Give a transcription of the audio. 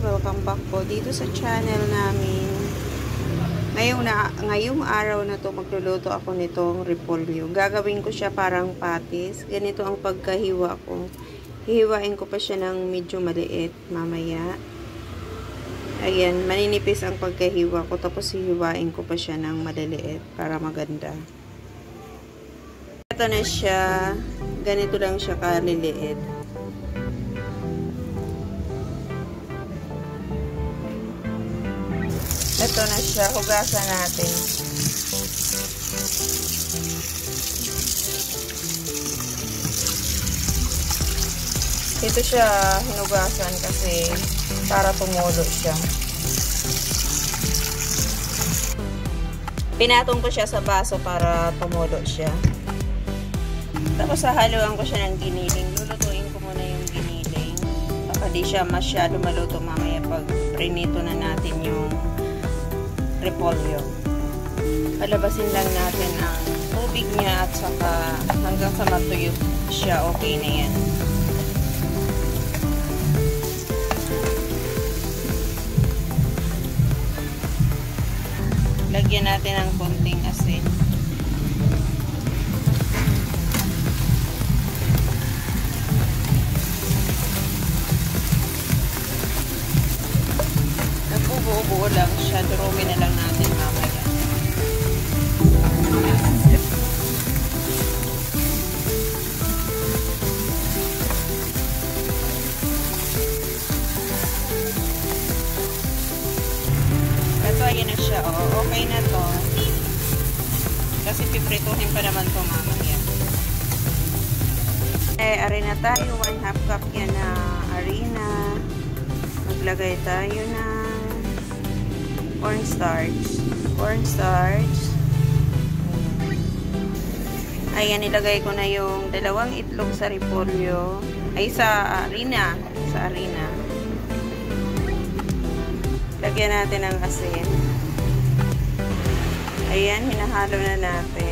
welcome back po dito sa channel namin. Ngayong araw na to magluluto ako nitong repolyo. Gagawin ko siya parang patis. Ganito ang pagkahiwa ko. Hihiwain ko pa siya ng medyo maliit mamaya. Ayan, maninipis ang pagkahiwa ko, tapos hihiwain ko pa siya ng maliliit para maganda. Ito na siya. Ganito lang siya kaliliit. Ito na siya, hugasan natin. Ito siya hinugasan kasi para tumulo siya. Pinatong ko siya sa baso para tumulo siya. Tapos hahaluan ko siya ng giniling. Lulutuin ko muna yung giniling. Baka di siya masyado maluto mamaya pag prinito na natin yung repolyo. Palabasin lang natin ang tubig niya at saka hanggang sa matuyo siya, okay na yan. Lagyan natin ng konting asin. Nagbubuo-buo lang siya. Durugin na lang natin mamaya. Ito, ayan na siya. Oh, okay na to. Kasi piprituhin pa naman to mamaya. Arina tayo. 1/2 cup yan na arina. Maglagay tayo ng cornstarch. Ayan, nilagay ko na yung 2 itlog sa repolyo. Ay, sa arina. Lagyan natin ng asin. Ayan, hinahalo na natin.